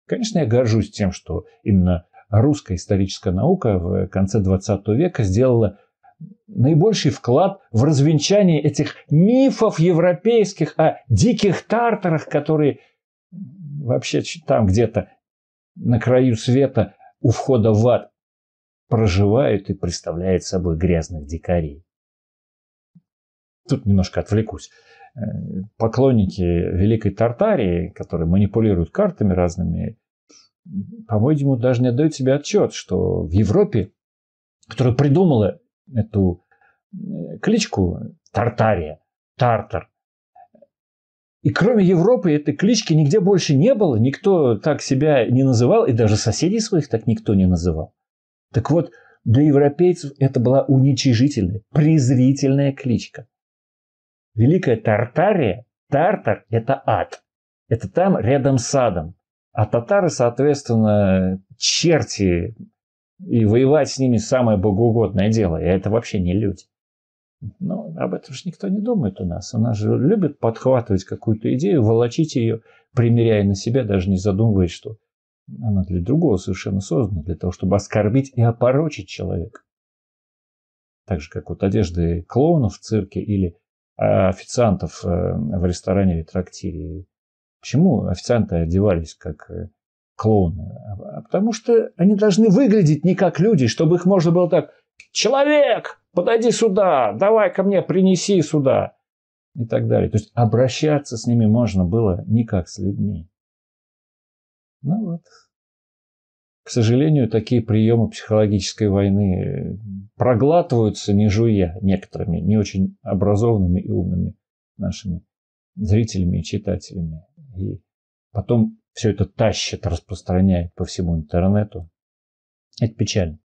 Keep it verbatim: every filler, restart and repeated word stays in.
Конечно, я горжусь тем, что именно русская историческая наука в конце двадцатого века сделала наибольший вклад в развенчание этих мифов европейских о диких тартарах, которые вообще там где-то на краю света у входа в ад проживают и представляют собой грязных дикарей. Тут немножко отвлекусь. Поклонники Великой Тартарии, которые манипулируют картами разными, по-моему, даже не отдают себе отчет, что в Европе, которая придумала эту кличку Тартария, Тартар, и кроме Европы этой клички нигде больше не было, никто так себя не называл, и даже соседей своих так никто не называл. Так вот, для европейцев это была уничижительная, презрительная кличка. Великая Тартария, Тартар – это ад. Это там рядом с адом. А татары, соответственно, черти. И воевать с ними самое богоугодное дело. И это вообще не люди. Но об этом же никто не думает у нас. У нас же любят подхватывать какую-то идею, волочить ее, примеряя на себя, даже не задумываясь, что она для другого совершенно создана. Для того, чтобы оскорбить и опорочить человека. Так же, как вот одежды клоунов в цирке или официантов в ресторане или трактире. Почему официанты одевались как клоуны? А потому что они должны выглядеть не как люди, чтобы их можно было так: человек, подойди сюда, давай ко мне, принеси сюда. И так далее. То есть обращаться с ними можно было не как с людьми. Ну вот. К сожалению, такие приемы психологической войны проглатываются, не жуя, некоторыми не очень образованными и умными нашими зрителями и читателями. И потом все это тащит, распространяет по всему интернету. Это печально.